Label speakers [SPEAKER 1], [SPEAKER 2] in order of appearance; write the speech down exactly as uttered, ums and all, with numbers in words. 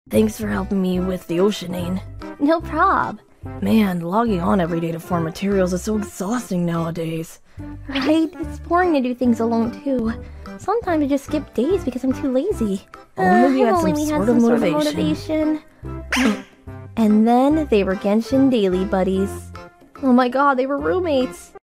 [SPEAKER 1] Thanks for helping me with the Oceanane.
[SPEAKER 2] No prob.
[SPEAKER 1] Man, logging on every day to farm materials is so exhausting nowadays.
[SPEAKER 2] Right? It's boring to do things alone, too. Sometimes I just skip days because I'm too lazy.
[SPEAKER 1] Oh, maybe you
[SPEAKER 2] Uh,
[SPEAKER 1] had some
[SPEAKER 2] only
[SPEAKER 1] sort
[SPEAKER 2] had
[SPEAKER 1] of
[SPEAKER 2] some sort of
[SPEAKER 1] motivation.
[SPEAKER 2] motivation. And then they were Genshin Daily buddies. Oh my god, they were roommates.